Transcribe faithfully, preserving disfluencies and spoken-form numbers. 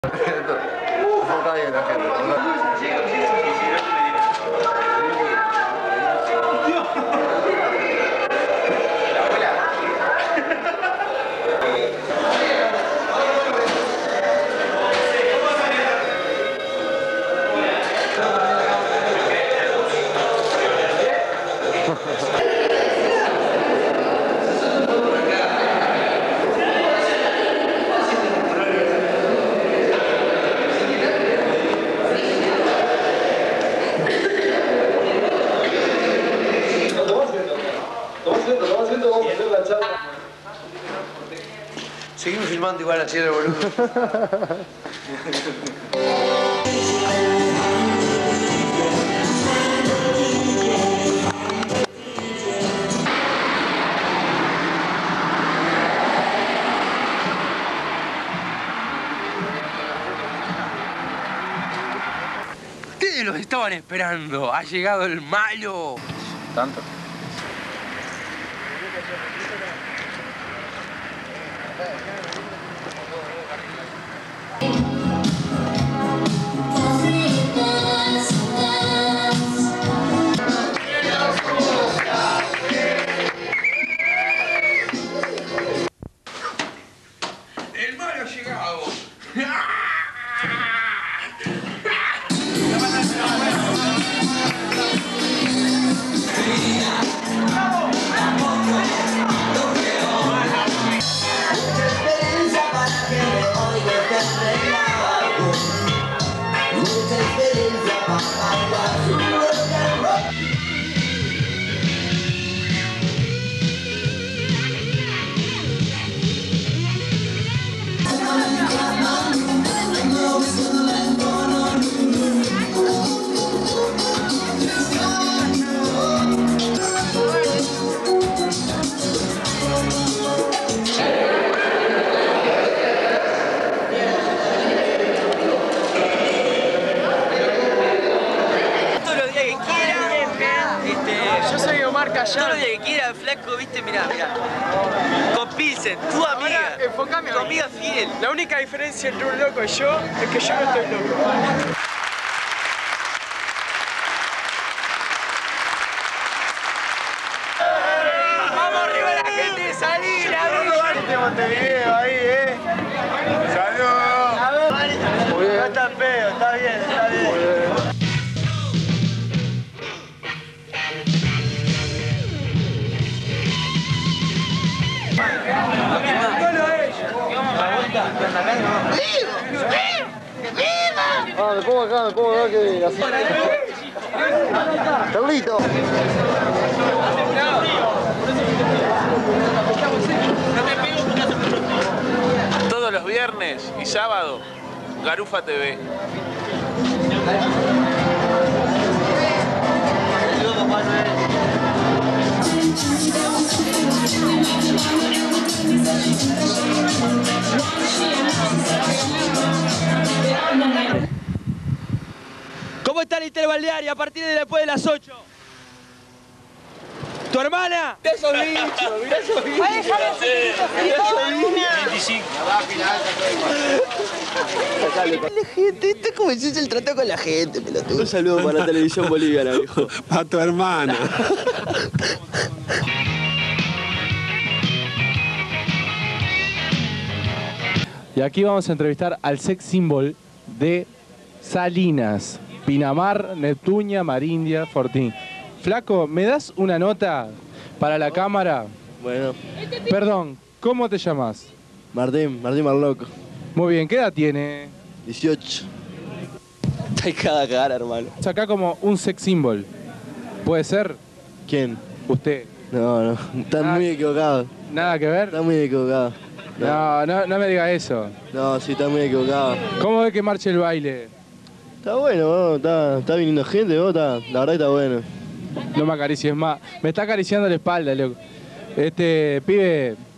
Está bien la gente. Seguimos filmando igual a Chile, boludo. Ustedes los estaban esperando. Ha llegado el malo. ¿Tanto? El malo ha llegado. Todo lo que quiera, flaco, viste, mirá, mirá. Con Pilsen, tu amiga. Ahora, enfocame tu ahí. amiga fiel. La única diferencia entre un loco y yo es que yo no estoy loco. ¡Vamos arriba la gente de Salina, amigo! Gente de Montevideo ahí, eh. ¡Saludos! Muy bien. No está feo, está bien, está bien. Muy bien. Ah, me pongo acá, me pongo acá que así. Carlito. Todos los viernes y sábado, Garufa T V. ¿Cómo está la interbalnearia a partir de después de las ocho? ¿Tu hermana? Mirá esos bichos, mirá esos bichos. Ay, déjame La gente, esto es como si es el trato con la gente, pelotudo. Un saludo para la televisión boliviana, viejo. A tu hermana. Y aquí vamos a entrevistar al sex symbol de Salinas, Pinamar, Neptunia, Marindia, Fortín. Flaco, ¿me das una nota para la cámara? Bueno. Perdón, ¿cómo te llamas? Martín, Martín Marloco. Muy bien, ¿qué edad tiene? dieciocho. Está ahí cada cara, hermano. Es acá como un sex symbol. ¿Puede ser? ¿Quién? Usted. No, no, están Ah, muy equivocados. ¿Nada que ver? Están muy equivocados. No, no, no me diga eso. No, sí, están muy equivocados. ¿Cómo ve que marche el baile? Está bueno, vos, está, está viniendo gente, vos, está, la verdad está bueno. No me acaricies más. Me está acariciando la espalda, loco. Este, pibe,